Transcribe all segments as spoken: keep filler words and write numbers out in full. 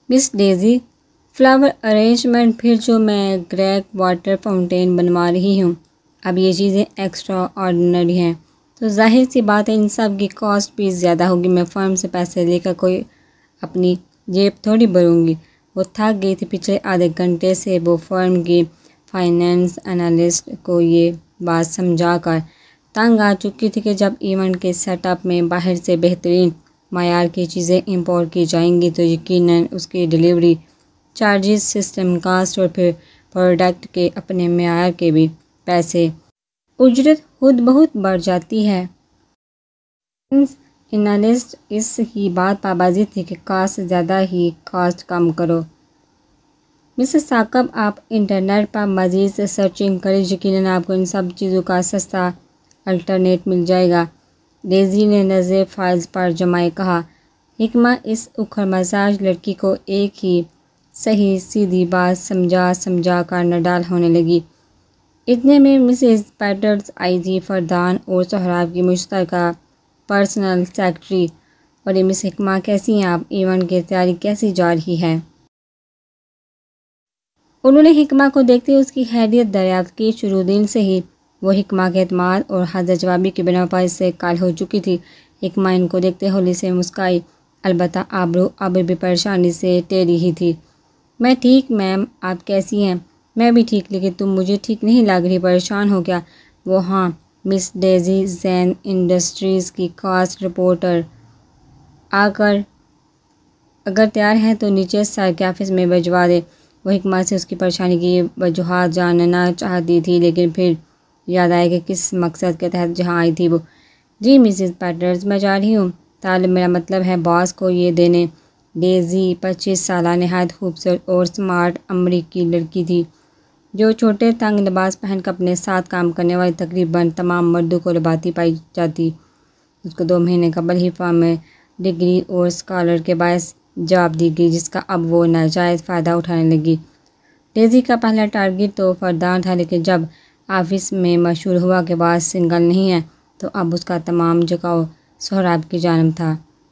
Miss Daisy, flower arrangement, फिर जो मैं ग्रेक वाटर फाउंटेन बनवा रही हूँ, अब ये चीज़ें एक्स्ट्रा ऑर्डिनरी हैं तो जाहिर सी बात है इन सब की कॉस्ट भी ज़्यादा होगी। मैं फर्म से पैसे लेकर कोई अपनी जेब थोड़ी भरूंगी। वो थक गई थी। पिछले आधे घंटे से वो फर्म की फाइनेंस एनालिस्ट को ये बात समझा कर तंग आ चुकी थी कि जब इवेंट के सेटअप में बाहर से बेहतरीन मायार की चीज़ें इंपोर्ट की जाएंगी तो यकीनन उसकी डिलीवरी चार्जेस, सिस्टम कास्ट और फिर प्रोडक्ट के अपने मेयार के भी पैसे, उजरत खुद बहुत बढ़ जाती है। एनालिस्ट इस ही बात पाबाजी थी कि कास्ट ज़्यादा ही कास्ट कम करो। मिसेस साकब, आप इंटरनेट पर मज़ीद से सर्चिंग करें, यकीनन आपको इन सब चीज़ों का सस्ता अल्टरनेट मिल जाएगा। डेजी ने नज़र फाइल्स पर जमाए कहा। हिकमा इस उखड़ मजाज लड़की को एक ही सही सीधी बात समझा समझा कर नडाल होने लगी। इतने में मिसेस पैटर्स आई थी। फरदान और सोहराब की मुश्तरका पर्सनल सेक्रेटरी। और ये मिस हिकमा, कैसी हैं आप? इवेंट की तैयारी कैसी जा रही है? उन्होंने हिकमा को देखते हुए उसकी हैरियत दरियाफ्त की। शुरू दिन से ही वो हिकमा के एतमाद और हद जवाबी की बिना पर इससे काल हो चुकी थी। हिकमा इनको देखते होली से मुस्काई, अलबत्ता आबरू अब भी परेशानी से टेढ़ी ही थी। मैं ठीक मैम, आप कैसी हैं? मैं भी ठीक, लेकिन तुम मुझे ठीक नहीं लग रही। परेशान हो क्या? वो हाँ, मिस डेजी जैन इंडस्ट्रीज़ की कास्ट रिपोर्टर आकर अगर तैयार हैं तो नीचे सर के ऑफिस में भिजवा दे। वो हिकमा से उसकी परेशानी की वजूहात जानना चाहती थी, लेकिन फिर याद आया कि किस मकसद के तहत जहाँ आई थी वो। जी मिसेस पैटर्स, मैं जा रही हूँ। तालिब, मेरा मतलब है बॉस को ये देने। डेजी पच्चीस साल नहायत खूबसूरत और स्मार्ट अमरीकी लड़की थी जो छोटे तंग लिबास पहनकर अपने साथ काम करने वाले तकरीबन तमाम मर्दों को लुभाती पाई जाती। उसको दो महीने कबल ही फॉर्म में डिग्री और स्कॉलर के बायस जॉब दी गई, जिसका अब वो नाजायज़ फ़ायदा उठाने लगी। डेजी का पहला टारगेट तो फरदान था, लेकिन जब ऑफिस में मशहूर हुआ कि बात सिंगल नहीं है तो अब उसका तमाम झुकाव सोहराब की जानिब था।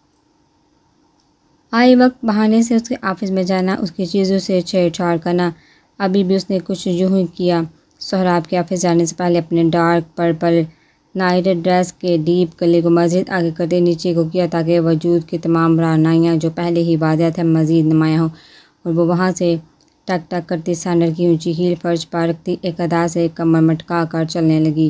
आए वक्त बहाने से उसके ऑफिस में जाना, उसकी चीज़ों से छेड़छाड़ करना। अभी भी उसने कुछ यूँ ही किया। सोहराब के ऑफिस जाने से पहले अपने डार्क पर्पल नाइट ड्रेस के डीप गले को मज़ीद आगे करते नीचे को किया, ताकि वजूद की तमाम रानाइयाँ जो पहले ही वादिया थे मज़ीद नुमायाँ हों। और वो वहाँ से टक टक करती सैंडल की ऊंची हील फर्श पर रखती एक अदा से कमर मटका कर चलने लगी।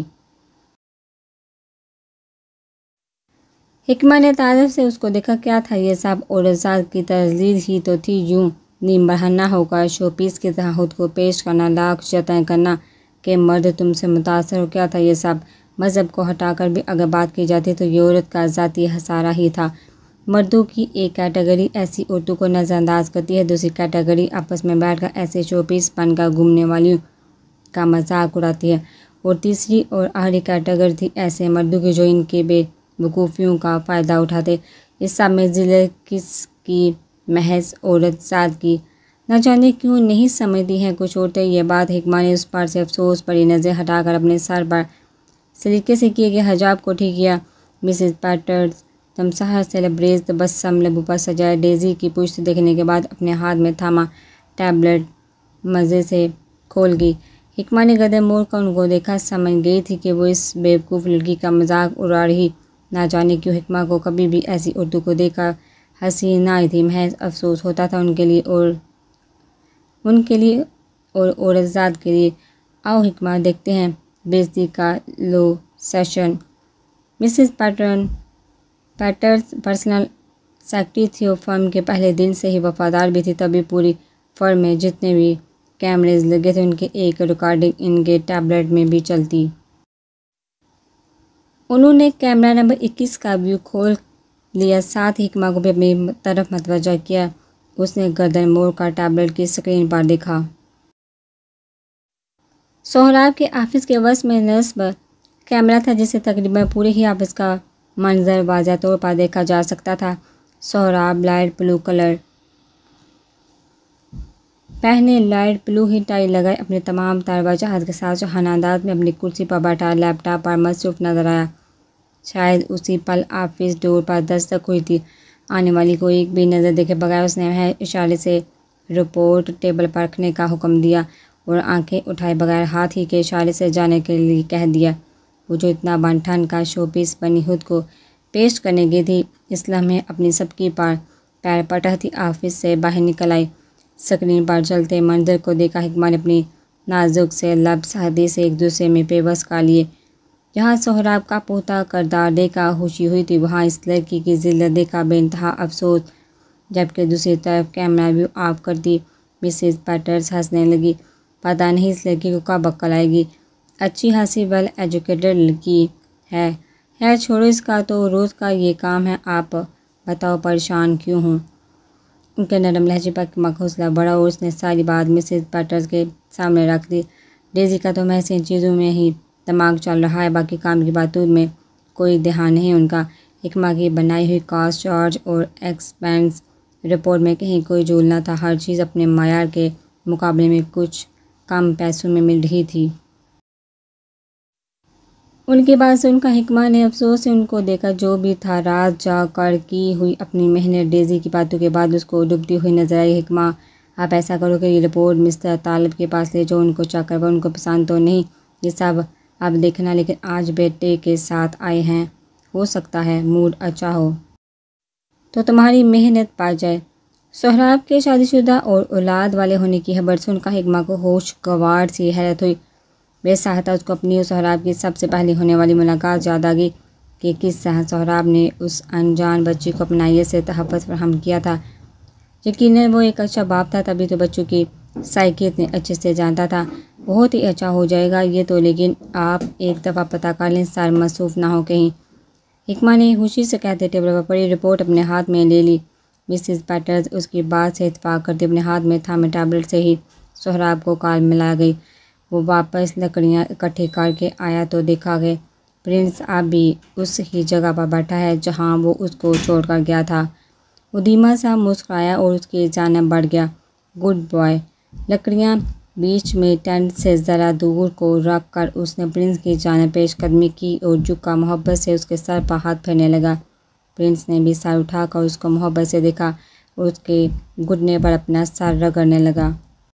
हिकमा ने ताज़ब से उसको देखा। क्या था ये सब? औरत की तजदीद ही तो थी। यूँ नीम बहाना होकर शोपीस की तरह खुद को पेश करना, लाख जतन करना कि मर्द तुमसे मुतासर हो। क्या था ये सब? मज़हब को हटाकर भी अगर बात की जाती तो ये औरत का ज़ाती हसारा ही था। मर्दों की एक कैटेगरी ऐसी औरतों को नज़रअंदाज करती है, दूसरी कैटेगरी आपस में बैठकर ऐसे शोपीस बनकर घूमने वालियों का मजाक उड़ाती है, और तीसरी और आखिरी कैटेगरी थी ऐसे मर्दों की जो इनके बेवकूफ़ियों का फ़ायदा उठाते। इस सब में ज़िले किसकी महज औरत ज़ात की न जाने क्यों नहीं समझती हैं कुछ औरतें ये बात। हिकमा ने उस पर से अफसोस भरी नज़र हटाकर अपने सर पर सलीके से किए गए हजाब को ठीक किया। मिसेस पैटर्स तमसाह से लबरेज तबस्सम लबों पर सजाए डेजी की पुश्त देखने के बाद अपने हाथ में थामा टैबलेट मज़े से खोल गई। हिकमा ने गदे मोड़ कर उनको देखा। समझ गई थी कि वो इस बेवकूफ़ लड़की का मजाक उड़ा रही। ना जाने क्यों हिकमा को कभी भी ऐसी औरतों को देखा हंसी ना आई थी। महज अफसोस होता था उनके लिए और उनके लिए और औरत ज़ात के लिए। आओ हिकमा, देखते हैं बेइज्जती का लो session. Mrs pattern patters personal secretary थी और फर्म के पहले दिन से ही वफादार भी थी। तभी पूरी फर्म में जितने भी कैमरेज लगे थे उनके एक रिकॉर्डिंग इनके टैबलेट में भी चलती। उन्होंने कैमरा नंबर इक्कीस का व्यू खोल लिया, साथ ही हिकमा को भी अपनी तरफ मतवज्जा किया। उसने गर्दन मोड़ कर टैबलेट की स्क्रीन पर देखा। सोहराब के ऑफिस के वस में नस्ब कैमरा था, जिसे तकरीबन पूरे ही ऑफिस का मंजर वाज़ह तौर पर देखा जा सकता था। सोहराब लाइट ब्लू कलर पहने, लाइट ब्लू ही टाई लगाए, अपने तमाम तारवजहात के साथ सुहाना अंदाज में अपनी कुर्सी पर बैठा लैपटॉप पर मसरूफ़ नजर आया। शायद उसी पल ऑफिस डोर पर दस्तक हुई थी। आने वाली को एक भी नज़र देखे बगैर उसने वह इशारे से रिपोर्ट टेबल पर रखने का हुक्म दिया और आंखें उठाए बगैर हाथ ही के इशारे से जाने के लिए कह दिया। वो जो इतना बनठन का शोपीस बनी खुद को पेश करने गई थी, इस लम्हे अपनी सबकी पार पैर पटकती ऑफिस से बाहर निकल आई। स्क्रीन पर चलते मंजर को देखा हिकमा ने अपनी नाजुक से लब शादी से एक दूसरे में पेवस कर लिए। जहाँ सोहराब का पोता करदार देखा खुशी हुई थी, वहाँ इस लड़की की जिल्लत देखा बेइंतहा अफसोस। जबकि दूसरी तरफ कैमरा व्यू ऑफ कर दी मिसेस पैटर्स हंसने लगी। पता नहीं इस लड़की को कब अक्ल आएगी। अच्छी हंसी वेल एजुकेटेड लड़की है। खैर छोड़ो इसका, तो रोज़ का ये काम है। आप बताओ परेशान क्यों हूँ? उनके नरम लहजे पर मखौसला बढ़ा और उसने सारी बात मिसेस पैटर्स के सामने रख दी। डेजी का तो महज इन चीज़ों में ही दिमाग चल रहा है, बाकी काम की बातों में कोई ध्यान नहीं उनका। हिकमा की बनाई हुई कॉस्ट चार्ज और एक्सपेंस रिपोर्ट में कहीं कोई झोल न था। हर चीज़ अपने मायार के मुकाबले में कुछ कम पैसों में मिल रही थी। उनकी बात सुनकर हिकमा ने अफसोस से उनको देखा। जो भी था रात जाग कर की हुई अपनी मेहनत डेजी की बातों के बाद उसको डूबती हुई नजर आई। हिकमा, आप ऐसा करो कि ये रिपोर्ट मिस्टर तालिब के पास ले जाओ, उनको चेक करवा। उनको पसंद तो नहीं ये सब आप देखना, लेकिन आज बेटे के साथ आए हैं, हो सकता है मूड अच्छा हो तो तुम्हारी मेहनत पा जाए। सोहराब के शादीशुदा और औलाद वाले होने की खबर सुनकर हिकमा को होश गवार सी हैरत हुई। बेसहारा उसको अपनी और सोहराब की सबसे पहले होने वाली मुलाकात याद आ गई कि किस तरह सोहराब ने उस अनजान बच्ची को अपनाइए से तहफ़्फ़ुज़ फराहम किया था। यकीनन वो एक अच्छा बाप था, तभी तो बच्चों की साइकी इतने अच्छे से जानता था। बहुत ही अच्छा हो जाएगा ये तो, लेकिन आप एक दफ़ा पता कर लें, सर मसरूफ़ ना हो कहीं। हिकमा ने खुशी से कहते टेबल पर पड़ी रिपोर्ट अपने हाथ में ले ली। मिसेस पैटर्स उसकी बात से इत्तेफाक करते अपने हाथ में थामे टैबलेट से ही सोहराब को कॉल मिला गई। वो वापस लकड़ियाँ इकट्ठी करके आया तो देखा गया प्रिंस अब भी उस ही जगह पर बैठा है जहाँ वो उसको छोड़कर गया था। वो धीमा सा मुस्कुराया और उसकी जानब बढ़ गया। Good boy. लकड़ियाँ बीच में टेंट से ज़रा दूर को रख कर उसने प्रिंस की जानब पेशकदमी की और झुका मोहब्बत से उसके सर पर हाथ फेरने लगा। प्रिंस ने भी सर उठाकर उसको मोहब्बत से देखा और उसके घुटने पर अपना सर रगड़ने लगा।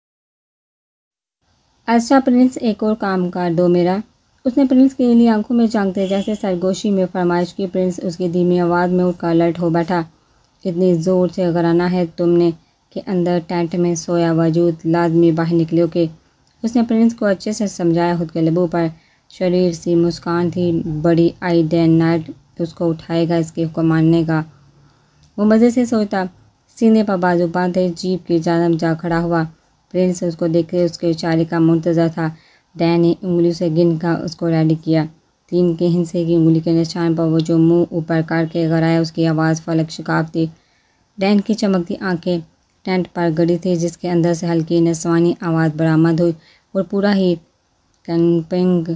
अच्छा प्रिंस, एक और काम कर दो मेरा। उसने प्रिंस के लिए आंखों में झांकते जैसे सरगोशी में फरमाइश की। प्रिंस उसकी धीमी आवाज़ में उठकर अलर्ट हो बैठा। इतनी ज़ोर से कराना है तुमने कि अंदर टेंट में सोया वजूद लाजमी बाहर निकले के। उसने प्रिंस को अच्छे से समझाया। खुद के लबों पर शरीर सी मुस्कान थी। बड़ी आई डैन नाइट उसको उठाएगा इसके हुक्म मानने का। वो मज़े से सोचता। सीने पर बाजू बांधे जीप की जानब जा खड़ा हुआ। प्रिंस उसको देख के उसके इशारे का मुंतज़र था। डैन ने उंगली से गिन कर उसको रेडी किया। तीन के हिस्से की उंगली के निशान पर वो जो मुंह ऊपर करके गराया, उसकी आवाज़ फलक शिकाफ थी। डैन की चमकती आंखें टेंट पर गड़ी थी, जिसके अंदर से हल्की नस्वानी आवाज़ बरामद हुई और पूरा ही कैंपिंग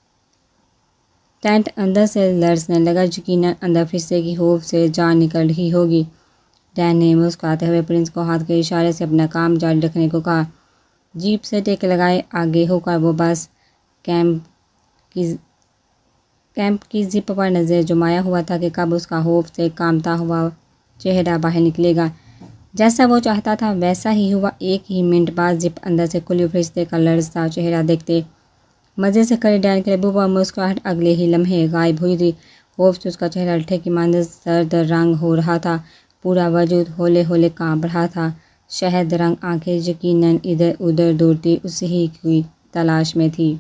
टेंट अंदर से लरसने लगा। यकीनन अंदर फिस्से की खौफ से जान निकल रही होगी। डैन ने मुस्कुराते हुए प्रिंस को हाथ के इशारे से अपना काम जारी रखने को कहा। जीप से टेक लगाए आगे होकर वो बस कैंप की कैंप की जिप पर नज़र जुमाया हुआ था कि कब उसका खौफ से कांपता हुआ चेहरा बाहर निकलेगा। जैसा वो चाहता था वैसा ही हुआ। एक ही मिनट बाद जिप अंदर से खुली फरिश्ते का लड़ता चेहरा देखते मज़े से खड़े डैन के लबों पर मुस्कुराहट अगले ही लम्हे गायब हुई थी। खौफ से उसका चेहरा अल्ठे की मानद सर्द रंग हो रहा था। पूरा वजूद होले होले कांप रहा था। शहद रंग आंखें यकीनन इधर उधर दौड़ती उसी ही की तलाश में थी।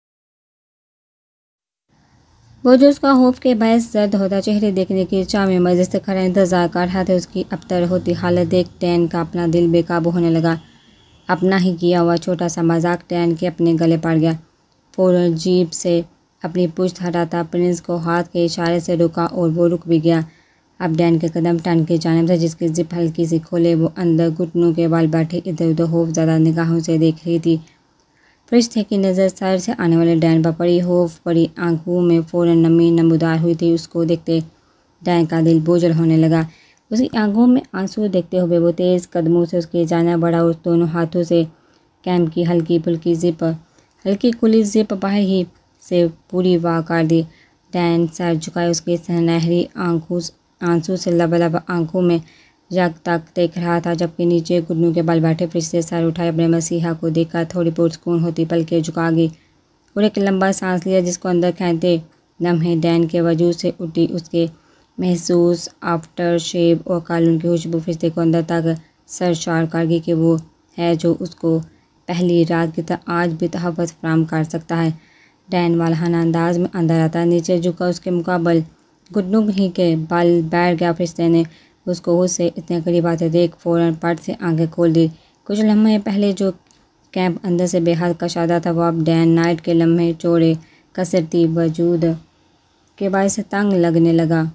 वो जो उसका खौफ के बायस जर्द होता चेहरे देखने की चाह में मज़े से खड़ा इंतजार कर रहा था। उसकी अबतर होती हालत देख डैन का अपना दिल बेकाबू होने लगा। अपना ही किया हुआ छोटा सा मजाक डैन के अपने गले पड़ गया। फौरन जीप से अपनी पुश्त हटाता प्रिंस को हाथ के इशारे से रुका और वो रुक भी गया। अब डैन के कदम टन के जानिब से जिसकी जिप हल्की सी खोले वो अंदर घुटनों के बाल बैठे इधर उधर खौफ ज़्यादा निगाहों से देख रही थी। फरिश्ते की नज़र सर से आने वाले डैन पर पड़ी। खौफ पड़ी आंखों में फ़ौरन नमी नमूदार हुई थी। उसको देखते डैन का दिल बोझल होने लगा। उसकी आंखों में आंसू देखते हुए वो तेज़ कदमों से उसके जाना बढ़ा। उस दोनों हाथों से कैंप की हल्की फुल्की जिप हल्की खुली जिप बाहर ही से पूरी वाह कर दी। डैन सर झुकाए उसकी सुनहरी आंखों आंसू से लबालब आंखों में यक तक देख रहा था, जबकि नीचे घुटनों के बल बैठे फरिश्ते सर उठाए अपने मसीहा को देखकर थोड़ी पुरसकून होती पलकें झुका गई और एक लंबा सांस लिया, जिसको अंदर खींचते लम्हे डैन के वजूद से उठी उसके महसूस आफ्टर शेव और कालून की खुशबू फरिश्ते को अंदर तक सरशार कर गई कि वो है जो उसको पहली रात की तरह आज भी तहफ़्फ़ुज़ फराहम कर सकता है। डैन वालहाना अंदाज में अंदर आता नीचे झुका उसके मुकाबल घुटनों ही के बल बैठ गया। फरिश्ते ने उसको उससे इतने करीब आते देख फ़ौरन पट से आंखें खोल दी। कुछ लम्हे पहले जो कैंप अंदर से बेहद कशादा था, वो अब डैन नाइट के लम्हे चौड़े कसरती वजूद के बायस तंग लगने लगा।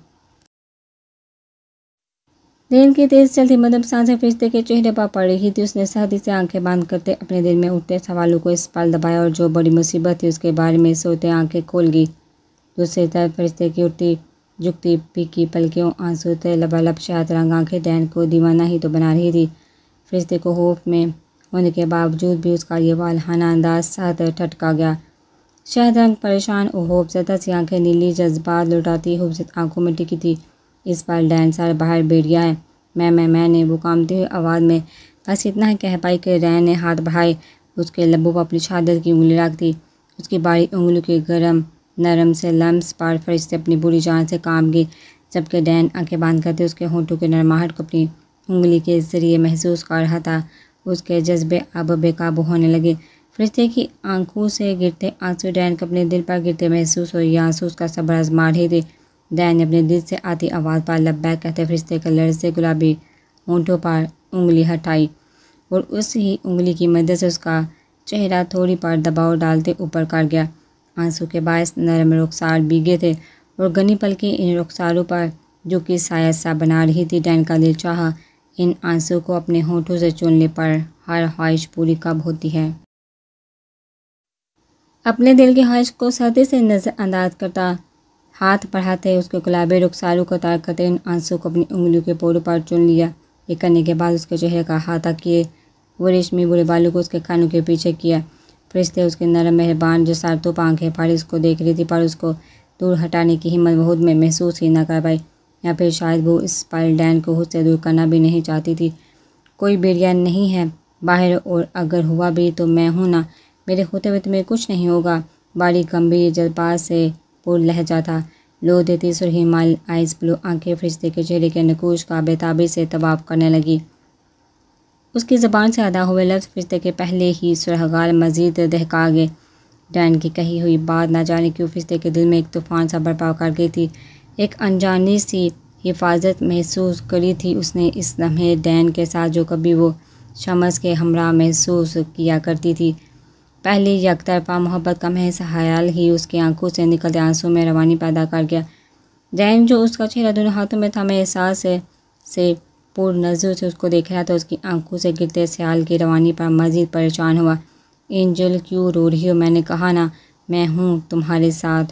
दिन की तेज चलती मदम सांसें फरिश्ते के चेहरे पर पड़ रही थी। उसने सहदी से आंखें बंद करते अपने दिल में उठते सवालों को इस पल दबाया और जो बड़ी मुसीबत थी उसके बारे में सोते आंखें खोल गई। दूसरी तरफ फरिश्ते की उठती झुकती फीकी पलकियों आंसू ते लबालब शहद रंग आंखें डैन को दीवाना ही तो बना रही थी। फरिश्ते को खौफ में होने के बावजूद भी उसका ये वालहाना अंदाज सहत ठटका गया। शहद रंग परेशान और खौफज़दा सी आंखें नीली जज्बात लुटाती खूबसूरत आंखों में टिकी थी। इस पर डैन सर बाहर बैठ गया है। मैं मैं मैंने वो कामती हुई आवाज़ में बस इतना ही कह पाई कि रैन ने हाथ बढ़ाए उसके लब्बों पर अपनी शहादत की उंगली रख दी। उसकी बारी उंगलियों के गर्म नरम से लम्स पर फरिश्ते अपनी बुरी जान से काम गई, जबकि डैन आंखें बांध करते उसके होंठों के नरमाहट को अपनी उंगली के ज़रिए महसूस कर रहा था। उसके जज्बे अब बेकाबू होने लगे। फरिश्ते की आंखों से गिरते आंसू डैन को अपने दिल पर गिरते महसूस हुए। ये आंसू उसका सब्र आजमा रहे थे। डैन ने अपने दिल से आती आवाज़ पर लब्बैक कहते फरिश्ते के लड़से गुलाबी होंठों पर उंगली हटाई और उस ही उंगली की मदद से उसका चेहरा थोड़ी पर दबाव डालते ऊपर कर गया। आंसू के बायस नरम रुखसार भीगे थे और घनी पलकें इन रुखसारों पर जो कि साया सा बना रही थी। डैन का दिल चाहा इन आंसू को अपने होंठों से चुनने पर हर ख्वाहिश पूरी कब होती है। अपने दिल की ख्वाहिश को सदी से नज़रअंदाज करता हाथ बढ़ाते उसके गुलाबी रुखसारों को तार करते इन आंसू को अपनी उंगलियों के पोरों पर चुन लिया। ये करने के बाद उसके चेहरे का हाथा किए वो रेशमी बुरे बालों को उसके कानों के पीछे किया। फरिश्ते उसके नरम मेहरबान जसारतों पर आंखें फाड़ी उसको देख रही थी, पर उसको दूर हटाने की हिम्मत बहुत में महसूस ही न कर पाई, या फिर शायद वो इस पल डैन को खुद से दूर करना भी नहीं चाहती थी। कोई बेरिया नहीं है बाहर, और अगर हुआ भी तो मैं हूँ ना, मेरे होते हुए तुम्हें कुछ नहीं होगा। बड़ी गंभीर जज्बात से पुर लहजा था। लो देती सुरही माल आइस ब्लू आंखें फरिश्ते के चेहरे के नकूश का बेताबी से तवाफ करने लगी। उसकी ज़बान से अदा हुए लफ्ज़ फरिश्ते के पहले ही सुरहगाल मज़ीद दहका गए। डैन की कही हुई बात ना जाने क्यों फरिश्ते के दिल में एक तूफ़ान सा बर्पा कर गई थी। एक अनजानी सी हिफाजत महसूस करी थी उसने इस लम्हे डैन के साथ, जो कभी वो शम्स के हमरा महसूस किया करती थी। पहली यकतरफा मोहब्बत का महज ख्याल ही उसकी आंखों से निकलते आंसू में रवानी पैदा कर गया। डैन जो उसका चेहरा दोनों हाथों में था, मैं एहसास से, से पूर्ण नज़र से उसको देख रहा था। उसकी आंखों से गिरते ख्याल की रवानी पर मज़ीद परेशान हुआ। एंजल क्यों रो रही हो? मैंने कहा ना, मैं हूँ तुम्हारे साथ।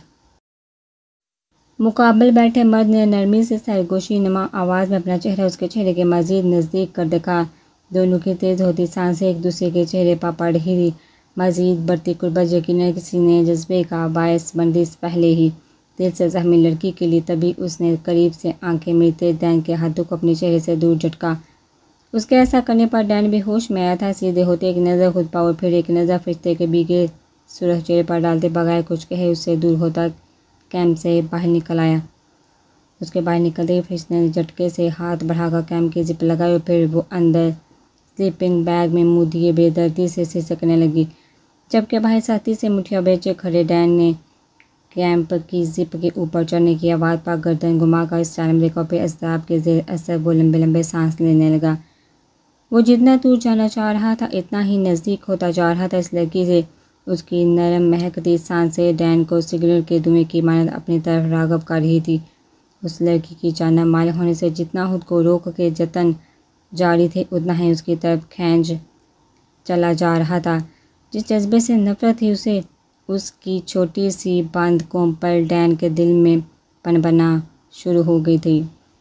मुकाबल बैठे मर्द ने नरमी से सरगोशी नुमा आवाज़ में अपना चेहरा उसके चेहरे के मज़ीद नज़दीक कर देखा। दोनों की तेज़ होती सांसें एक दूसरे के चेहरे पर पड़ रही थी। मज़ीद बढ़ती कुर्बत यकीनन किसी ने जज्बे का बायस बंदी पहले ही दिल से ज़ख्मी लड़की के लिए। तभी उसने करीब से आंखें मीते डैन के हाथों को अपने चेहरे से दूर झटका। उसके ऐसा करने पर डैन भी होश में आया था। सीधे होते एक नज़र खुद पर और फिर एक नज़र फरिश्ते के भीगे सुरख चेहरे पर डालते बगैर कुछ कहे उससे दूर होता कैंप से बाहर निकल आया। उसके बाहर निकलते ही फरिश्ते ने झटके से हाथ बढ़ाकर कैंप की जिप लगाई और फिर वो अंदर स्लीपिंग बैग में मुँह दिए बेदर्दी से सिसकने लगी, जबकि बाहर साथी से मुठियाँ बेचे खड़े डैन ने कैंप की जिप के ऊपर चढ़ने की आवाज़ पर गर्दन घुमाकर इस चाल में देखा। फिर अज़ाब के ज़ेर असर वो लंबे लंबे सांस लेने लगा। वो जितना दूर जाना चाह रहा था इतना ही नज़दीक होता जा रहा था इस लड़की से। उसकी नरम महकती सांसें डैन को सिगरेट के धुएं की मानद अपनी तरफ राग़ब कर रही थी। उस लड़की की जानब माल होने से जितना खुद को रोक के जतन जारी थे, उतना ही उसकी तरफ खींच चला जा रहा था। जिस जज्बे से नफरत थी उसे उसकी छोटी सी बंद कोंपल डैन के दिल में पनपना शुरू हो गई थी।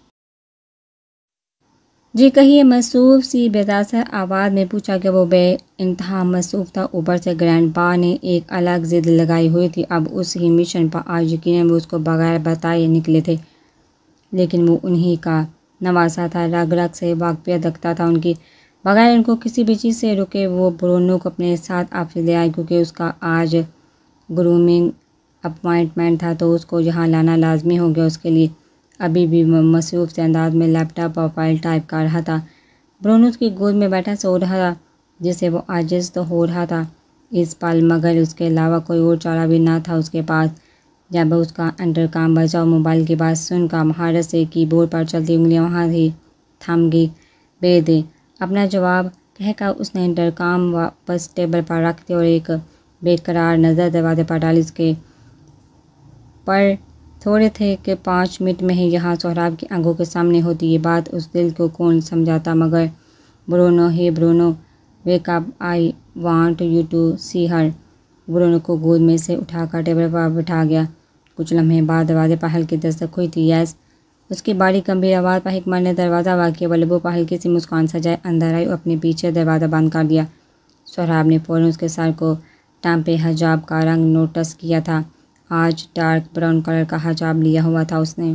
जी कहिए, मसूफ सी बेदासर आवाज़ में पूछा कि वो बे इंतहा मसूफ था। ऊपर से ग्रैंड पा ने एक अलग जिद लगाई हुई थी। अब उस ही मिशन पर आज यकीनन वो उसको बगैर बताए निकले थे। लेकिन वो उन्हीं का नवासा था। रग रग से वाकफियत रखता था उनकी। बगैर उनको किसी भी चीज़ से रुके वो ब्रूनो को अपने साथ ऑफिस ले आए, क्योंकि उसका आज ग्रूमिंग अपॉइंटमेंट था, तो उसको यहाँ लाना लाजमी हो गया उसके लिए। अभी भी मसरूफ़ से अंदाज में लैपटॉप और फाइल टाइप कर रहा था। ब्रूनो उसकी गोद में बैठा सो रहा था, जिससे वो आजिज़ तो हो रहा था इस पल, मगर उसके अलावा कोई और चारा भी ना था उसके पास। जब उसका अंडरकाम बजा और मोबाइल की बात सुनकर महारत से कीबोर्ड पर चलती उंगलियां वहाँ ही थम गई। बेदे अपना जवाब कहकर उसने इंटरकॉम वापस टेबल पर रख दिया और एक बेकरार नज़र दरवाजे पर डाली। उसके पर थोड़े थे कि पाँच मिनट में ही यहाँ सोहराब की आंखों के सामने होती। ये बात उस दिल को कौन समझाता, मगर Bruno hey Bruno wake up, I want you to see her. Bruno को गोद में से उठाकर टेबल पर बिठा गया। कुछ लम्हे बाद दरवाजे पर हल्की दस्तक हुई थी। यस, उसकी बारी गंभीर आवाज़ पर हिकमा ने दरवाज़ा वाक़ बल्बों पर हल्की सी मुस्कान सजाए अंदर आई और अपने पीछे दरवाज़ा बंद कर दिया। सोहराब ने फ़ौरन उसके सर को टाँपे हिजाब का रंग नोटिस किया था। आज डार्क ब्राउन कलर का हिजाब लिया हुआ था उसने।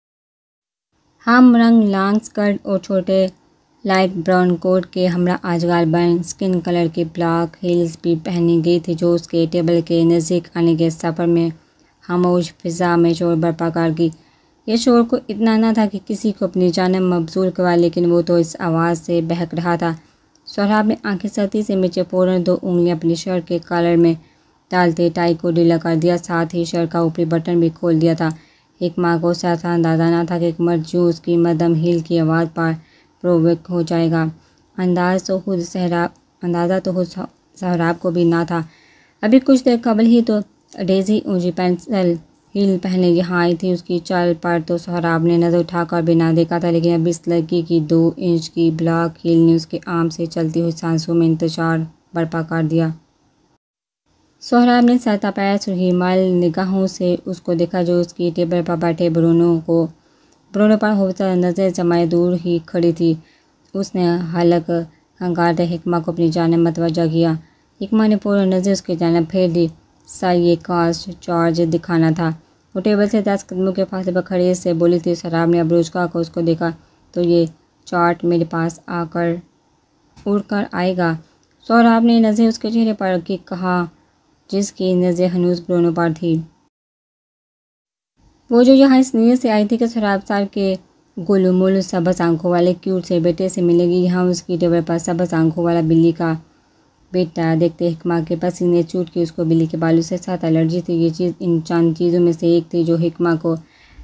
हम रंग लॉन्ग स्कर्ट और छोटे लाइट ब्राउन कोट के हमरा आजगाल बन स्किन कलर के ब्लैक हील्स भी पहनी गई थी, जो उसके टेबल के नज़दीक आने के सफ़र में खामोश फिज़ा में शोर बर्पा कर गई। ये शोर को इतना ना था कि किसी को अपनी जानिब मबसूर करवाए, लेकिन वो तो इस आवाज़ से बहक रहा था। सोहराब ने आंखें सती से नीचे फ़ौरन दो उंगलियां अपनी शर्ट के कॉलर में डालते टाई को ढीला कर दिया, साथ ही शर्ट का ऊपरी बटन भी खोल दिया था। हिकमा को सहसा अंदाज़ा ना था कि एक मर्द जो उसकी मदम हील की आवाज़ पर प्रोवोक हो जाएगा। अंदाज तो खुद सहराब अंदाज़ा तो खुद सोहराब को भी ना था। अभी कुछ देर कबल ही तो डेजी ऊंची पेंसिल हील पहने यहाँ आई थी। उसकी चाल पर तो सोहराब ने नज़र उठाकर भी ना देखा था, लेकिन अब इस लड़की की दो इंच की ब्लैक हील ने उसके आम से चलती हुई सांसों में इंतजार बर्पा कर दिया। सोहराब ने सरता पैर सुरहीमाल निगाहों से उसको देखा, जो उसकी टेबल पर बैठे ब्रूनो को ब्रूनो पर होता नज़र जमाए दूर ही खड़ी थी। उसने हलक हंगाते हिकमा को अपनी जानिब मतवज्जा किया। हिकमा ने पूरी नज़र उसकी जानिब फेर दी। सा ये कास्ट चार्ज दिखाना था। वो टेबल से दस कदमों के फासले पर खड़े से बोली थी। सोहराब ने अब रुझका को उसको देखा तो ये चार्ट मेरे पास आकर उड़कर आएगा। सोहराब ने नज़र उसके चेहरे पर रखी, कहा, जिसकी नज़र हनूस ब्रूनो पर थी। वो जो यहाँ इस नीयत से आई थी कि सोहराब साल के गुलमुल सबस आंखों वाले क्यूट से बेटे से मिलेगी, यहाँ उसकी टेबल पर सबस आंखों वाला बिल्ली का बेटा देखते हिकमा के पसीने छूट के उसको बिल्ली के बालों से साथ एलर्जी थी। ये चीज़ इन चंद चीज़ों में से एक थी जो हिकमा को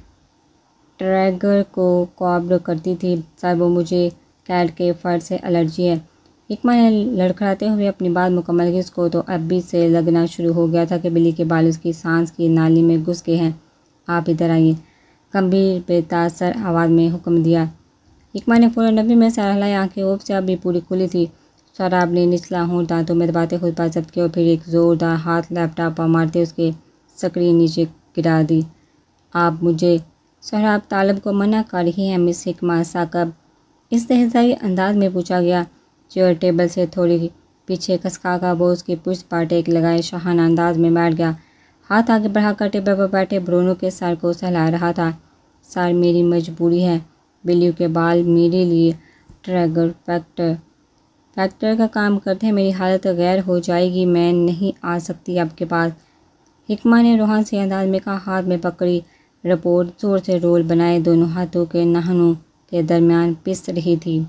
ट्रैगर को कॉब्ड करती थी। सर वो मुझे कैट के फर से एलर्जी है। हिकमा ने लड़खड़ाते हुए अपनी बात मुकम्मल की। उसको तो अभी से लगना शुरू हो गया था कि बिल्ली के बाल उसकी सांस की नाली में घुस गए हैं। आप इधर आइए, गंभीर बेतासर आवाज़ में हुक्म दिया। हिकमा ने फ़ौरन नबी में सर हिलाई। आँखें ओप से अभी पूरी खुली थी। सोहराब ने निचला होंठ दांतों में दबाते खुद पर जब्त किया और फिर एक ज़ोरदार हाथ लैपटॉप पर मारते उसके स्क्रीन नीचे गिरा दी। आप मुझे सोहराब तालब को मना कर रही हैं मिस हिकमा साकब, इस्तेहज़ाई अंदाज में पूछा गया। चेयर टेबल से थोड़ी पीछे खसका का वो उसकी पुष्ट पर टेक लगाए शाहाना अंदाज में बैठ गया। हाथ आगे बढ़ाकर टेबल पर बैठे ब्रूनो के सर को सहला रहा था। सर मेरी मजबूरी है, बिल्लियों के बाल मेरे लिए ट्रैगर फैक्टर फैक्टर का काम करते हैं। मेरी हालत गैर हो जाएगी, मैं नहीं आ सकती आपके पास। हिकमा ने रूहान से अंदाज में कहा। हाथ में पकड़ी रिपोर्ट जोर से रोल बनाए दोनों हाथों के नाखूनों के दरमियान पिस रही थी।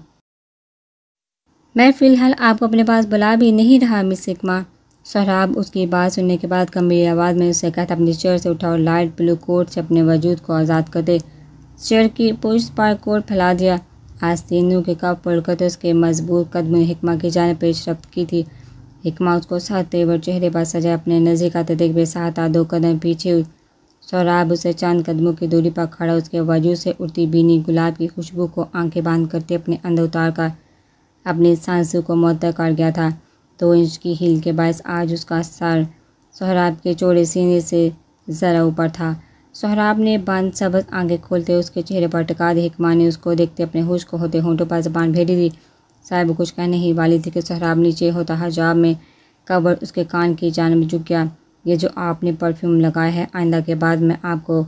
मैं फ़िलहाल आपको अपने पास बुला भी नहीं रहा मिस हिकमा। सोहराब उसकी बात सुनने के बाद गंभीर आवाज़ में उससे कहता अपनी चेयर से उठा और लाइट ब्लू कोट से अपने वजूद को आज़ाद करते चेयर की पुष्ट पर कोट फैला दिया। आस्तीनों के कप पड़कर उसके मजबूत कदमों हिकमा की जानिब पेशरफ्त की थी। हिकमा उसको सहते हुए चेहरे पर सजा अपने नज़दीक आते देख बेसहारा दो कदम पीछे हुई। सोहराब उसे चंद कदमों की दूरी पर खड़ा उसके वजूद से उड़ती बीनी गुलाब की खुशबू को आंखें बांध करते अपने अंदर उतार कर अपनी सांसों को मुअत्तल कर गया था। दो इंच की हील के बायस आज उसका सर सोहराब के चौड़े सीने से ज़रा ऊपर था। सोहराब ने बंद सबज आंखें खोलते उसके चेहरे पर टिका दी। हिकमा ने उसको देखते अपने होश को होते होंठों पर ज़बान भेड़ी दी। साहिब कुछ कहने ही वाली थी कि सोहराब नीचे होता हिजाब में कवर उसके कान की जानिब झुक गया। ये जो आपने परफ्यूम लगाया है, आइंदा के बाद मैं आपको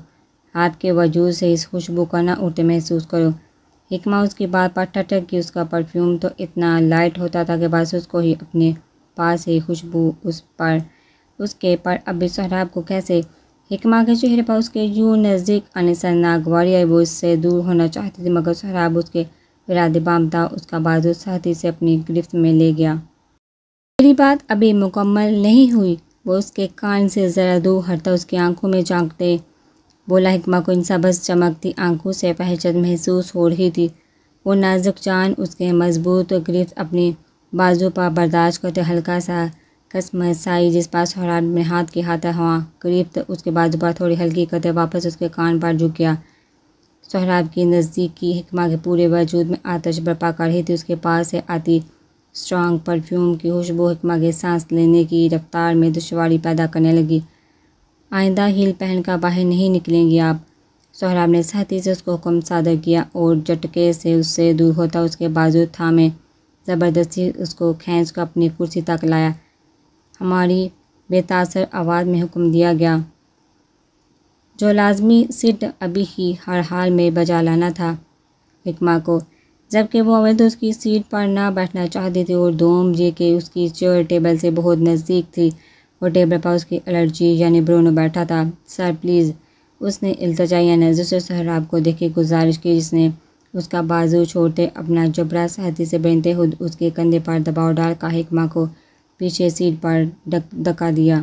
आपके वजूद से इस खुशबू का ना उठते महसूस करो। हिकमा उसकी बात पर ठटक की। उसका परफ्यूम तो इतना लाइट होता था कि बस उसको ही अपने पास ही खुशबू उस पर उसके पर अभी सोहराब को कैसे। हिकमा के चेहरे पर उसके यूं नज़दीक आने से नागवारी आई। वो इससे दूर होना चाहती थी मगर सोहराब उसके इरादे बाम था। उसका बाजू साथी से अपनी गिरफ्त में ले गया। मेरी बात अभी मुकम्मल नहीं हुई। वो उसके कान से ज़रा दूर हटता उसकी आंखों में झांकते बोला। हिकमा को इन सबस चमकती आंखों से पहचान महसूस हो रही थी। वो नाजुक जान उसके मजबूत गिरफ्त अपनी बाजू पर बर्दाश्त करते हल्का सा कसमसाई जिस पर सोहराब ने हाथ की हाथ हवा गिरफ्त उसके बाजू पर थोड़ी हल्की करते वापस उसके कान पर झुक गया। सोहराब की नज़दीकी हिकमा के पूरे वजूद में आतश बर्पा कर रही थी। उसके पास से आती स्ट्रॉन्ग परफ्यूम की खुशबू हिकमा के सांस लेने की रफ्तार में दुश्वारी पैदा करने लगी। आइंदा हील पहनकर बाहर नहीं निकलेंगी आप। सोहराब ने साथी से उसको हुक्म सादर किया और झटके से उससे दूर होता उसके बाजू थामे ज़बरदस्ती उसको खींच कर अपनी कुर्सी तक लाया। हमारी बेतासर आवाज़ में हुक्म दिया गया जो लाजमी सीट अभी ही हर हाल में बजा लाना था हिकमा को, जबकि वो अवल तो उसकी सीट पर ना बैठना चाहती थी और दोम ये कि उसकी चेयर टेबल से बहुत नज़दीक थी और टेबल पर उसकी एलर्जी यानी ब्रोनो बैठा था। सर प्लीज़, उसने इल्तिजाया नज़र से सोहराब को देखे गुजारिश की जिसने उसका बाजू छोड़ते अपना जबरा साथी से बेनते खुद उसके कंधे पर दबाव डालकर हिकमा को पीछे सीट पर डक धक्का दिया।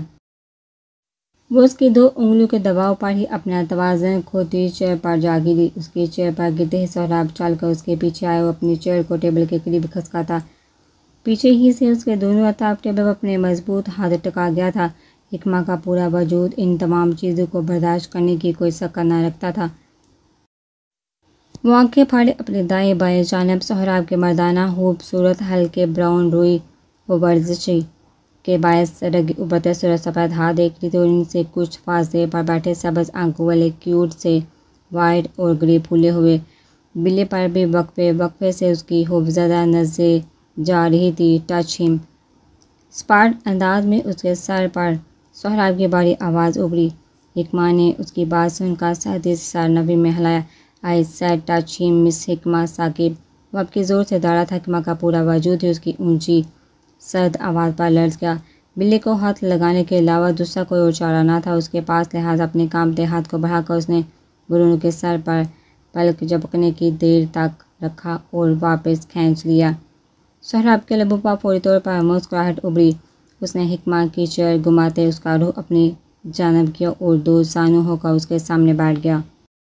वो उसकी दो उंगलियों के दबाव पर ही अपना तवाज़न खोती चेयर पर जा गिरी। उसकी चेयर पर गिरते ही सोहराब चलकर उसके पीछे आए और अपनी चेयर को टेबल के करीब खसका था। पीछे ही से उसके दोनों अताब टेबल पर अपने मजबूत हाथ टिका गया था। हिकमा का पूरा वजूद इन तमाम चीज़ों को बर्दाश्त करने की कोई शक्ल न रखता था। वो आंखें फाड़े अपने दाएं बाएं जानब सोहराब के मर्दाना खूबसूरत हल्के ब्राउन रुई व वर्जिशी के बायस उबरते सूरज सफ़ेद हाथ देख रही थी और इनसे कुछ फासले पर बैठे सबज आंखों वाले क्यूट से वाइट और ग्रे फूले हुए बिल्ले पर भी वक्फे वक्फे से उसकी खूबज़दा नज़रें जा रही थी। टच हिम, स्पार्ट अंदाज में उसके सर पर सोहराब की बारी आवाज़ उभरी। हिकमा ने उसकी बात सुनकर साथी से सर नवी में हिलाया। I said touch him miss Hikma Saqib. वो आपकी ज़ोर से दौड़ा था। हिकमा का पूरा वजूद ही उसकी ऊंची सर्द आवाज़ पर लर्ज गया। बिल्ली को हाथ लगाने के अलावा दूसरा कोई और चारा ना था उसके पास, लिहाजा अपने कांपते हाथ को बढ़ाकर उसने ब्रूनो के सर पर पलक झपकने की देर तक रखा और वापस खींच लिया। सोहराब के लबों पर फौरी तौर पर मुस्कुराहट उभरी। उसने हिकमा की चेयर घुमाते उसका रूह अपनी जानब किया और दो जानू होकर उसके सामने बैठ गया।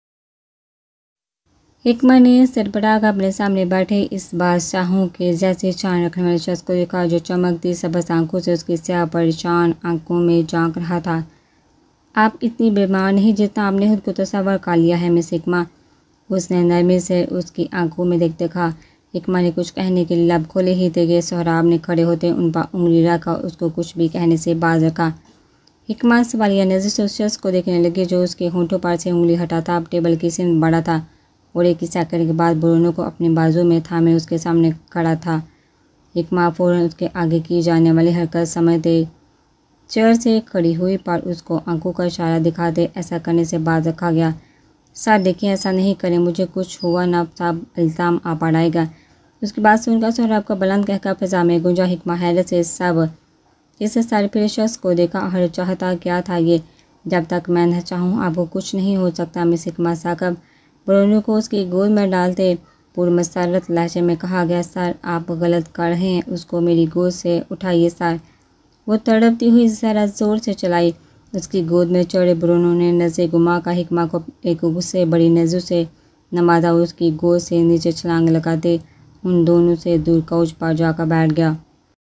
हिकमा ने सरपटा कर अपने सामने बैठे इस बादशाहों के जैसे चांद रखने वाले शख्स को देखा जो चमकती सबस आंखों से उसकी स्याह परेशान आंखों में झांक रहा था। आप इतनी बीमार नहीं जितना आपने खुद को तस्वर कर लिया है मिस हिकमा। उसने नरमी से उसकी आंखों में देख देखा। हिकमा ने कुछ कहने के लिए लब खोले ही थे कि सोहराब ने खड़े होते उन पर उंगली रखकर उसको कुछ भी कहने से बाज रखा। हिकमा सवालिया नज़र से उस शख्स को देखने लगी जो उसके होंठों पर से उंगली हटाता अब टेबल की सिम बड़ा था और एक ही सेकंड के बाद ब्रूनो को अपने बाजू में थामे उसके सामने खड़ा था। हिकमा फ़ौरन उसके आगे की जाने वाली हरकत समझते चेयर से खड़ी हुई पर उसको आंखों का इशारा दिखाते ऐसा करने से बाज रखा गया। सर देखिए, ऐसा नहीं करें, मुझे कुछ हुआ ना साहब इल्ज़ाम आ पड़ाएगा। उसकी बात सुनकर सोहराब का बुलंद कहकर फिजा में गूंजा। हिकमा हैरत से सब इस सारे शख्स को देखा। हर चाहता क्या था ये, जब तक मैं न चाहूँ आपको कुछ नहीं हो सकता मिस हिकमा साहब। ब्रूनो को उसकी गोद में डालते पुरमसरत लहजे में कहा गया। सर आप गलत कर रहे हैं, उसको मेरी गोद से उठाइए सर। वो तड़पती हुई ज़रा ज़ोर से चलाई। उसकी गोद में चढ़े ब्रूनो ने नज़रें घुमा कर हिकमा को एक गुस्से बड़ी नज़र से नवाजा। उसकी गोद से नीचे छलांग लगाते उन दोनों से दूर काउच पर जाकर बैठ गया।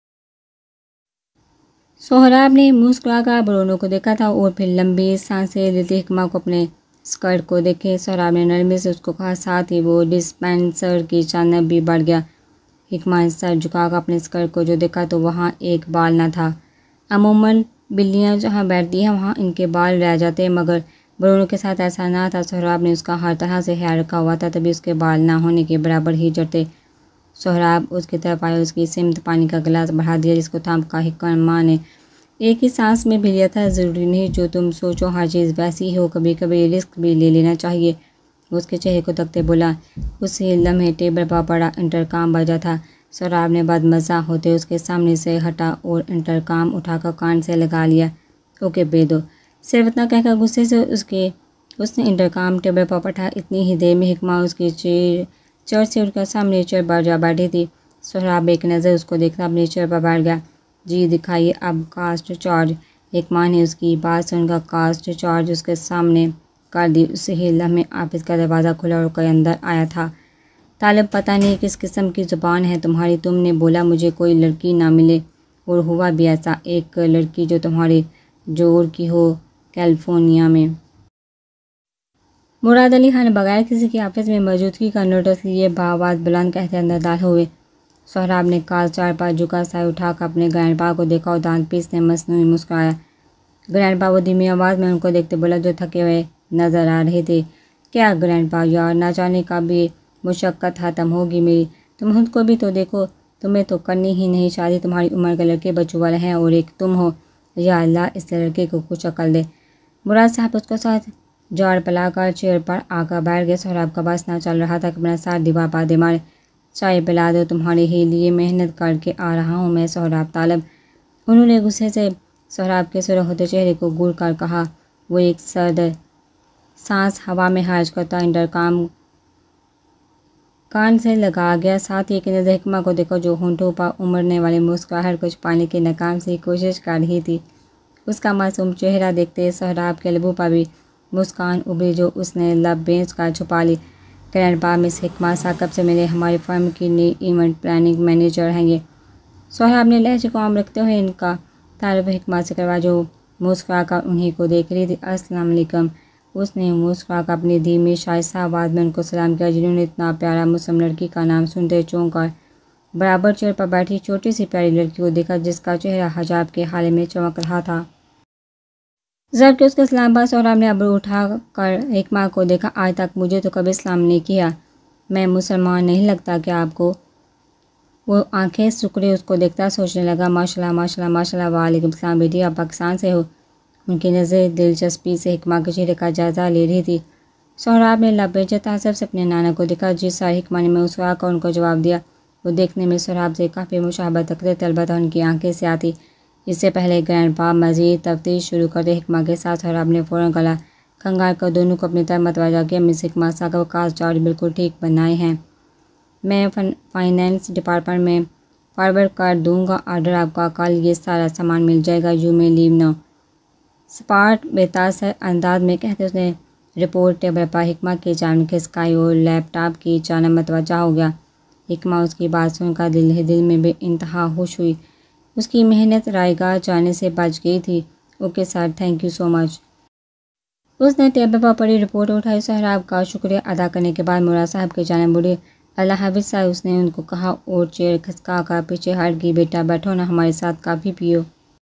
सोहराब ने मुस्कुरा कर ब्रूनो को देखा था और फिर लंबी सांसें लेते हिकमा को अपने स्कर्ट को देखे। सोहराब ने नरमी से उसको कहा, साथ ही वो डिस्पेंसर की जानब भी बढ़ गया। हिकमा ने सर झुकाकर अपने स्कर्ट को जो देखा तो वहाँ एक बाल न था। अमूमन बिल्लियाँ जहाँ बैठती हैं वहाँ इनके बाल रह जाते, मगर ब्रूनो के साथ ऐसा ना था। सोहराब ने उसका हर तरह से ख्याल रखा हुआ था, तभी उसके बाल ना होने के बराबर ही जड़ते। सोहराब उसकी तरफ आया, उसकी सिमत पानी का गिलास बढ़ा दिया जिसको थाम का हिकमा ने एक ही सांस में भी लिया था। ज़रूरी नहीं जो तुम सोचो हर चीज़ वैसी ही हो, कभी कभी रिस्क भी ले लेना चाहिए। उसके चेहरे को तकते बोला। उसी लम्हे टेबल पर पड़ा इंटरकॉम बजा था। सौराब ने बदमज़ा होते उसके सामने से हटा और इंटरकॉम उठाकर कान से लगा लिया। ओके बेदो, सिर्फ इतना कहकर गुस्से से उसके उसने इंटरकॉम टेबल पर पटा। इतनी ही देर में हिकमा उसकी चेयर चेयर से उठकर सामने चेयर पर जा बैठी थी। सौराब एक नज़र उसको देखकर अपनी चेयर पर बैठ गया। जी दिखाइए अब कास्ट चार्ज। हिकमा ने उसकी बात सुनकर कास्ट चार्ज उसके सामने कर दी। उसे ही लम्हे ऑफिस का दरवाज़ा खुला और कोई अंदर आया था। तालिब, पता नहीं किस किस्म की ज़ुबान है तुम्हारी। तुमने बोला मुझे कोई लड़की ना मिले और हुआ भी ऐसा। एक लड़की जो तुम्हारे जोर की हो कैलिफोर्निया में। मुराद अली खान बगैर किसी की ऑफिस में मौजूदगी का नोटिस लिए बावाज़ बुलंद कहते अंदर दाखिल हुए। सोहराब ने काल चार पर झुका साय उठाकर अपने ग्रैंडपा को देखा और दांत पीसने मसनूई मुस्कुराया। ग्रैंडपा वो धीमी आवाज़ में उनको देखते बोला जो थके हुए नज़र आ रहे थे। क्या ग्रैंडपा यार, ना जाने का भी मुशक्क़त ख़त्म होगी मेरी। तुम खुद को भी तो देखो, तुम्हें तो करनी ही नहीं शादी। तुम्हारी उम्र के लड़के बच्चों वाले हैं और एक तुम हो। या अल्लाह इस लड़के को कुछ अकल दे। मुराद साहब उसको साथ जाड़ पलाकर चेयर पर आकर बैठ गए। सोहराब का बस ना चल रहा था कि अपना साथ दीवार पर दे मारे। चाय पिला दो, तुम्हारे ही लिए मेहनत करके आ रहा हूँ मैं सोहराब तालब। उन्होंने गुस्से से सोहराब के सुरख होते चेहरे को घूर कर कहा। वो एक सर्द सांस हवा में हाज करता इंटरकॉम कान से लगा गया। साथ ही एक नज़र हिकमा को देखो जो होंठों पर उमड़ने वाली मुस्कुराहट कुछ पाने की नाकाम सी कोशिश कर रही थी। उसका मासूम चेहरा देखते सोहराब के लबों पर भी मुस्कान उभरी जो उसने लब बेच कर छुपा ली। ग्रैंडपा मिस हिकमा साकब से मिले, हमारी फर्म की नई इवेंट प्लानिंग मैनेजर हैं ये। सोहराब ने लहजे को आम रखते हुए इनका तारुफ हिकमा से करवा जो मुस्कुरा कर उन्हीं को देख रही थी। अस्सलाम वालेकुम। उसने मुस्कुरा कर अपनी धीमी शाइस्ता आवाज़ में उनको सलाम किया जिन्होंने इतना प्यारा मुस्लिम लड़की का नाम सुनते चौंक कर बराबर चेयर पर बैठी छोटी सी प्यारी लड़की को देखा जिसका चेहरा हजाब के हाले में चमक रहा था। जबकि उसके सलाम पर सोहराब ने अब्रू उठा कर हिकमा को देखा। आज तक मुझे तो कभी सलाम नहीं किया, मैं मुसलमान नहीं लगता क्या आपको। वो आंखें सुकड़े उसको देखता सोचने लगा माशाल्लाह माशाल्लाह माशाल्लाह। वालेकुम सलाम बेटी, आप पाकिस्तान से हो। उनकी नज़र दिलचस्पी से हिकमा के चेहरे का जायज़ा ले रही थी। सोहराब ने लबेजा तासब से अपने नाना को देखा। जी सर, हिकमा ने मुस्कुरा कर उनको जवाब दिया। वो देखने में सोहराब से काफ़ी मुशाबहत रखते थे, अलबत्ता उनकी आंखें से आती। इससे पहले ग्रैंडपा मज़ीद तफ्तीश शुरू करते हिकमा के साथ सोहराब ने फ़ौरन गला खंगाल कर दोनों को अपनी तरफ मतवजा किया। मिस हिकमा साहब कास्ट चार्ज बिल्कुल ठीक बनाए हैं, मैं फाइनेंस डिपार्टमेंट में फॉरवर्ड कर दूंगा ऑर्डर आपका। कल ये सारा सामान मिल जाएगा। यू में लीव नो। स्पार्ट बेतासर अंदाज में कहते उसने रिपोर्ट टेबल पर हिकमा के जान खिसकाई और लैपटॉप की जानब मतवजा हो गया। हिकमा उसकी बात सुनकर दिल ही दिल में बेइंतहा खुश हुई। उसकी मेहनत रायगाह जाने से बच गई थी। Okay sir, thank you so much. उसने टेबल पर पड़ी रिपोर्ट उठाई। सोहराब का शुक्रिया अदा करने के बाद मुराद साहब के जाने बुढ़ी अल्लाह हाफिज़ साहब उसने उनको कहा और चेयर खिसका कर पीछे हट गई। बेटा बैठो ना, हमारे साथ काफ़ी पियो।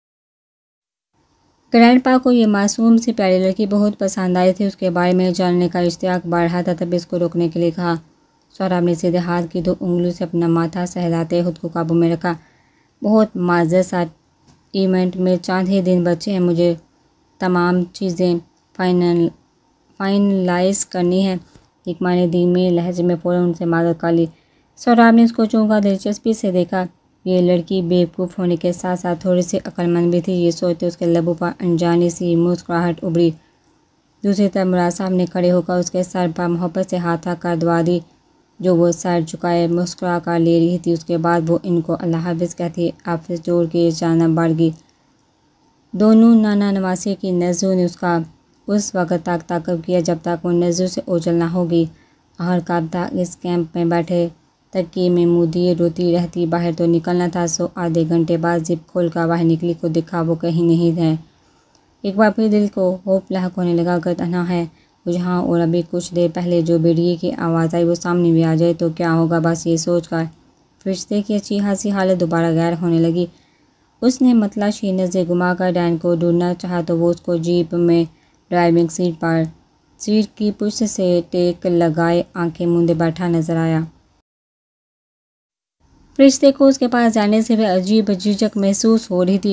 ग्रैंडपा को ये मासूम सी प्यारी लड़की बहुत पसंद आई थी। उसके बारे में जानने का इश्तियाक बढ़ रहा था, तभी इसको रोकने के लिए कहा। सोहराब ने सीधे हाथ की दो उंगलियों से अपना माथा सहलाते खुद को काबू में रखा। बहुत माजर सा इवेंट में चंद ही दिन बचे हैं, मुझे तमाम चीज़ें फाइनल फाइनलाइज करनी है। हिकमा ने धीमे लहजे में फ़ौरन उनसे मदद कर ली। सोहराब ने उसको चौंका दिलचस्पी से देखा। ये लड़की बेवकूफ़ होने के साथ साथ थोड़ी सी अक्लमंद भी थी। ये सोचते उसके लबों पर अनजानी सी मुस्कुराहट उभरी। दूसरी तरफ मुराद साहब ने खड़े होकर उसके सर पर मोहब्बत से हाथ कर दुआ दी जो वो सर झुकाए मुस्कुरा कर ले रही थी। उसके बाद वो इनको अल्लाह हाफिज़ कहती ऑफिस जोड़ के जाना बढ़ गई। दोनों नाना नवासी की नज़रों ने उसका उस वक़्त तक ताक़ब किया जब तक वो नज़रों से ओझल ना होगी। और कब तक इस कैंप में बैठे तकिए में मुँह दिए रोती रहती। बाहर तो निकलना था, सो आधे घंटे बाद जिप खोल कर बाहर निकली को देखा वो कहीं नहीं है। एक बार फिर दिल को होप लाक होने लगा अगर तन्हा है वो जहाँ और अभी कुछ देर पहले जो बेड़िए की आवाज़ आई वो सामने भी आ जाए तो क्या होगा। बस ये सोच कर फरिश्ते की अच्छी खासी हालत दोबारा गैर होने लगी। उसने मतलाशी नज़र घुमा कर डैन को ढूंढना चाहा तो वो उसको जीप में ड्राइविंग सीट पर सीट की पुष्ट से टेक लगाए आंखें मूंदे बैठा नजर आया। फरिश्ते को उसके पास जाने से भी अजीब झिझक महसूस हो रही थी।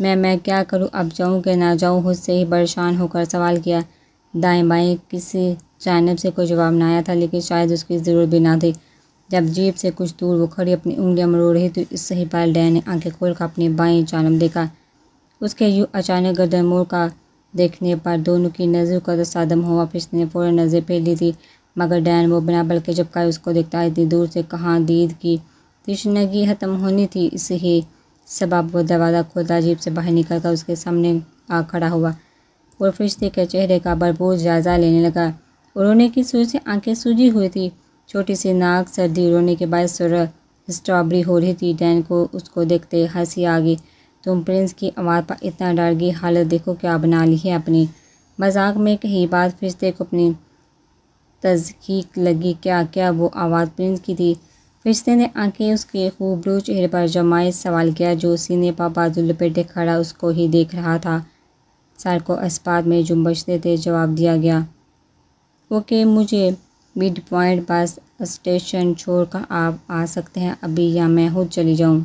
मैं मैं क्या करूं, अब जाऊं कि ना जाऊं, खुद से ही परेशान होकर सवाल किया। दाएं बाएं किसी जानिब से कोई जवाब ना आया था, लेकिन शायद उसकी ज़रूरत भी ना थी। जब जीप से कुछ दूर वो खड़ी अपनी उंगलियां मरोड़ रही थी, इससे ही पहले डैन ने आंखें खोलकर अपनी बाएं जानिब देखा। उसके यूँ अचानक गर्दन मोड़ का देखने पर दोनों की नज़रों का तसादम हुआ। फिश ने फ़ौरन नज़र फेर ली थी, मगर डैन वो बिना बल्कि झपकाए उसको देखता है। इतनी दूर से कहाँ दीद की तशनगी ख़त्म होनी थी। इसी ही सबब वो दरवाज़ा खोलता जीप से बाहर निकल कर उसके सामने आ खड़ा हुआ और फरिश्ते के चेहरे का भरपूर जायज़ा लेने लगा। रोने की सूरत से आंखें सूजी हुई थी, छोटी सी नाक सर्दी रोने के बाद सुरह स्ट्रॉबेरी हो रही थी। डैन को उसको देखते हंसी आ गई। तुम प्रिंस की आवाज़ पर इतना डर गई, हालत देखो क्या बना ली है अपनी। मजाक में कही बात फरिश्ते को अपनी तज़कीक लगी। क्या क्या वो आवाज़ प्रिंस की थी? फरिश्ते ने आंखें उसके खूबरू चेहरे पर जमाए सवाल किया, जो सीने पर बाजू लपेटे खड़ा उसको ही देख रहा था। सर को अस्पात में जुम्बश देते जवाब दिया गया, ओके, मुझे मिड पॉइंट बस स्टेशन छोड़कर आप आ सकते हैं अभी, या मैं खुद चली जाऊं।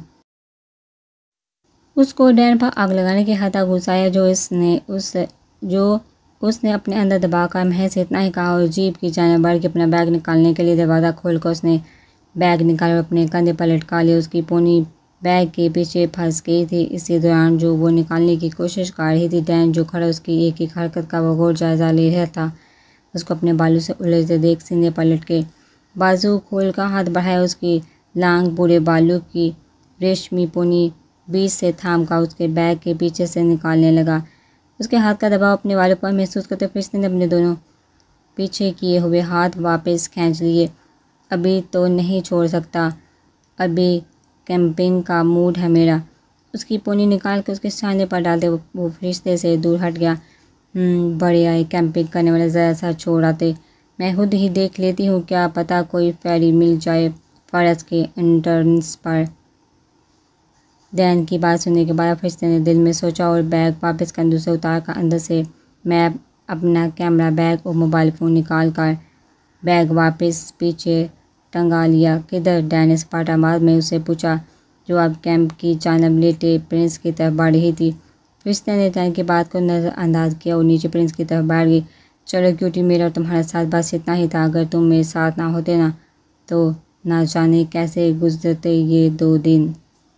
उसको डैन पर आग लगाने की हथा घुसाया जो इसने उस जो उसने अपने अंदर दबाकर महज इतना ही कहा और जीप की जाने बढ़ के अपना बैग निकालने के लिए दरवाज़ा खोलकर उसने बैग निकाल और अपने कंधे पर लटका लिया। उसकी पोनी बैग के पीछे फंस गई थी। इसी दौरान जो वो निकालने की कोशिश कर रही थी, डैन जो खड़ा उसकी एक एक हरकत का वो गौर जायज़ा ले रहा था, उसको अपने बालों से उलझते देख सीने पर लटके बाजू खोल कर हाथ बढ़ाया। उसकी लांग पूरे बालों की रेशमी पोनी बीच से थाम कर उसके बैग के पीछे से निकालने लगा। उसके हाथ का दबाव अपने वालों पर महसूस करते फरिश्ते ने अपने दोनों पीछे किए हुए हाथ वापस खींच लिए। अभी तो नहीं छोड़ सकता, अभी कैंपिंग का मूड है मेरा। उसकी पोनी निकाल कर उसके सामने पर डालते वो फरिश्ते से दूर हट गया। बड़े आए कैंपिंग करने वाले ज़रा सा छोड़ आते, मैं खुद ही देख लेती हूँ, क्या पता कोई फेरी मिल जाए फरस के एंट्रेंस पर। डैन की बात सुनने के बाद फरिश्ते ने दिल में सोचा और बैग वापस कंधों से उतार कर अंदर से मैप, अपना कैमरा बैग और मोबाइल फ़ोन निकाल कर बैग वापस पीछे टंगा लिया। किधर? डैन ने सपाट आवाज़ में उससे पूछा, जो अब कैंप की जानब लेटे प्रिंस की तरफ बढ़ रही थी। फरिश्ते ने डैन की बात को नज़रअंदाज किया और नीचे प्रिंस की तरफ बढ़ गई। चलो क्यूटी, मेरा तुम्हारे साथ बस इतना ही था। अगर तुम मेरे साथ ना होते ना, तो ना जाने कैसे गुजरते ये दो दिन।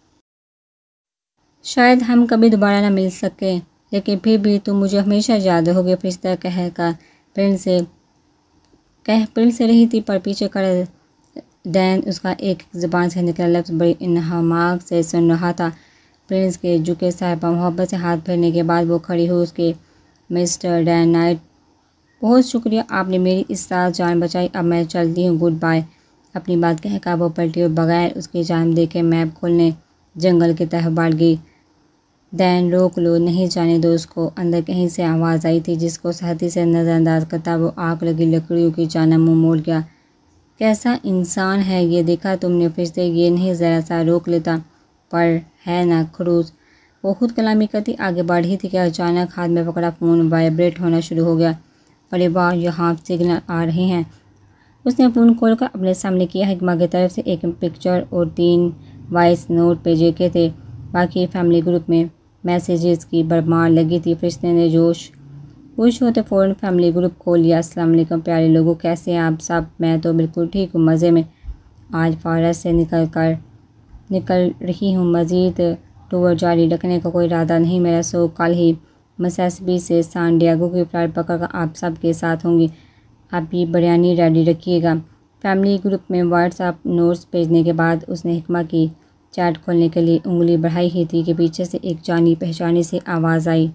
शायद हम कभी दोबारा ना मिल सके, लेकिन फिर भी तुम मुझे हमेशा याद रहोगे। फरिश्ता कह कर प्रिंस से कह प्रिंस से रही थी, पर पीछे कर डैन उसका एक ज़बान से निकला लफ्ज़ बड़ी इन्हमाक से सुन रहा था। प्रिंस के झुके सर पर मोहब्बत से हाथ फेरने के बाद वो खड़ी हुई उसके, मिस्टर डैन नाइट, बहुत शुक्रिया, आपने मेरी इस साल जान बचाई। अब मैं चलती हूँ, गुड बाय। अपनी बात कहकर वो पलटी और बगैर उसकी जान देखे मैप खोलने जंगल की तरफ बढ़ गई। डैन, रोक लो, नहीं जाने दो उसको। अंदर कहीं से आवाज़ आई थी, जिसको सहती से नज़रअंदाज करता वो आग लगी लकड़ियों की जाना मुँह मोड़ गया। कैसा इंसान है ये, देखा तुमने? फरिश्ते, ये नहीं ज़रा सा रोक लेता, पर है ना खड़ूस। वो खुद कलामी करती आगे बढ़ रही थी कि अचानक हाथ में पकड़ा फ़ोन वाइब्रेट होना शुरू हो गया। अरे वाह, यहाँ सिग्नल आ रहे हैं। उसने फ़ोन खोलकर अपने सामने किया। हिकमा की तरफ से एक पिक्चर और तीन वॉइस नोट भेजे के थे। बाकी फैमिली ग्रुप में मैसेजेस की भरमार लगी थी। फरिश्ते ने जोश खुश होते फ़ौरन फैमिली ग्रुप खोल लिया। अस्सलाम वालेकुम प्यारे लोगों, कैसे हैं आप सब? मैं तो बिल्कुल ठीक हूँ, मज़े में। आज फारस से निकल कर निकल रही हूँ, मज़ीद टूर जारी रखने का कोई इरादा नहीं मेरा। सो कल ही मिसिसिपी से सैन डिएगो की फ्लाइट पकड़कर आप सब के साथ होंगी। आप ये बिरयानी रेडी रखिएगा। फैमिली ग्रुप में व्हाट्सएप नोट्स भेजने के बाद उसने हिकमा की चैट खोलने के लिए उंगली बढ़ाई ही थी कि पीछे से एक जानी पहचानी सी आवाज़ आई,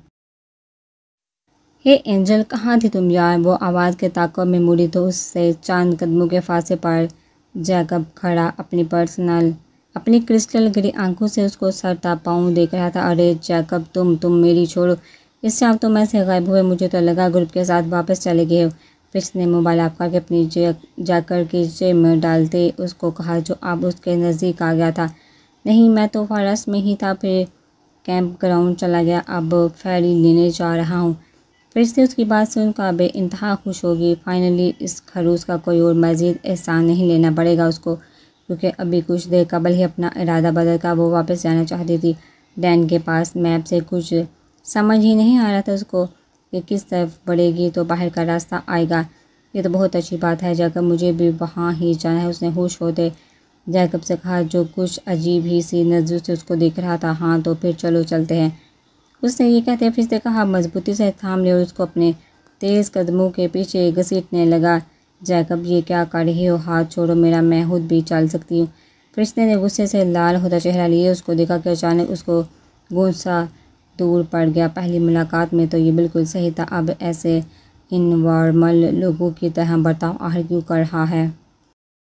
हे एंजल, कहाँ थी तुम यार? वो आवाज़ के ताक़ुब में मुड़ी तो उससे चंद कदमों के फासले पर जैकब खड़ा अपनी पर्सनल अपनी क्रिस्टल गिरी आंखों से उसको सरता पाँव देख रहा था। अरे जैकब, तुम तुम मेरी छोड़ो, इससे आप तो मैं से गायब हुए, मुझे तो लगा ग्रुप के साथ वापस चले गए हो। फिक्स ने मोबाइल ऑफ करके अपनी जैकर की जेब में डालते उसको कहा, जो अब उसके नज़दीक आ गया था। नहीं, मैं तो फारस में ही था, फिर कैंप ग्राउंड चला गया, अब फेरी लेने जा रहा हूँ। फिर से उसकी बात सुनकर बे इंतहा खुश होगी। फाइनली इस खरूस का कोई और मज़ीद एहसान नहीं लेना पड़ेगा उसको, क्योंकि अभी कुछ देर कबल ही अपना इरादा बदल कर वो वापस जाना चाहती थी। डैन के पास मैप से कुछ समझ ही नहीं आ रहा था उसको कि किस तरफ बढ़ेगी तो बाहर का रास्ता आएगा। ये तो बहुत अच्छी बात है जैकब, मुझे भी वहाँ ही जाना है। उसने होश होते जैकब से कहा जो कुछ अजीब ही सी नज़रों से उसको देख रहा था। हाँ तो फिर चलो चलते हैं। उसने ये कहते फिर से कहा, मजबूती से थाम लिया और उसको अपने तेज़ कदमों के पीछे घसीटने लगा। जैकब ये क्या कर रही हो, हाथ छोड़ो मेरा, मैं खुद भी चल सकती हूँ। फरिश्ते ने गुस्से से लाल होता चेहरा लिए उसको देखा कि अचानक उसको गुस्सा दूर पड़ गया। पहली मुलाकात में तो ये बिल्कुल सही था, अब ऐसे इनवॉर्मल लोगों की तरह बर्ताव आखिर क्यों कर रहा है।